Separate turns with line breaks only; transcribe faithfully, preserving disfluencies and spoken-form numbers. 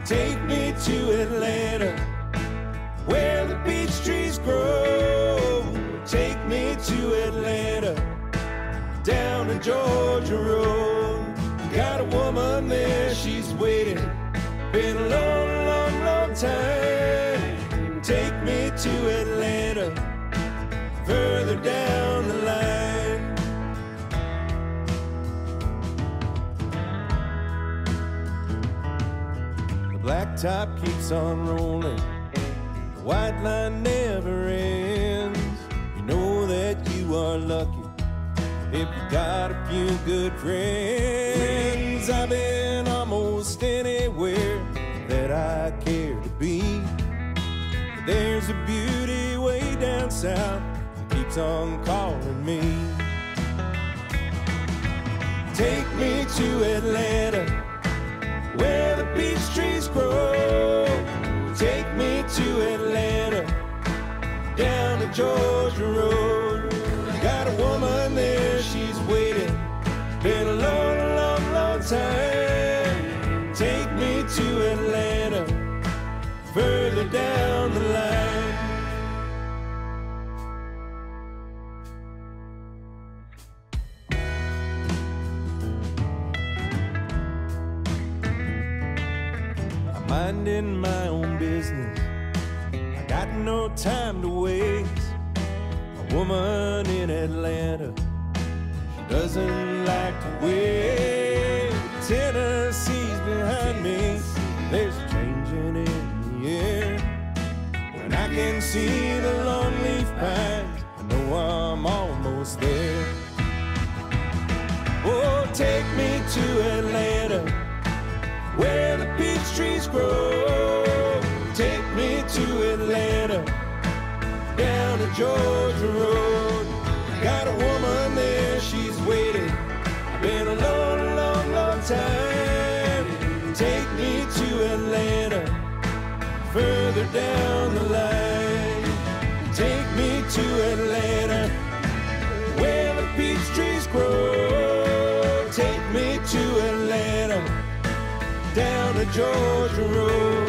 Take me to Atlanta, where the peach trees grow. Take me to Atlanta, down the Georgia road. Got a woman there, she's waiting. Been a long, long, long time. Take me to Atlanta, further down the line. The blacktop keeps on rolling, the white line never ends. You know that you are lucky if you got a few good friends. I've been almost anywhere that I care to be. There's a beauty way down south that keeps on calling me. Take me to Atlanta, where the peach trees grow. Take me to Atlanta, down the Georgia road. Got a woman there, she's waiting. Been a long, long, long time. Take me to Atlanta, further down the line. I'm minding my own business, I got no time to waste. A woman in Atlanta, she doesn't like to wait. Tennessee's behind me, there's a changing in the air. When I can see the longleaf pines, I know I'm almost there. Oh, take me to Atlanta, where the peach trees grow. Take me to Atlanta, down the Georgia road. Got a woman there, she's waiting. Been a long, long, long time. Take me to Atlanta, further down the line. Take me to Atlanta, where the peach trees grow. Take me to Atlanta, down the Georgia road.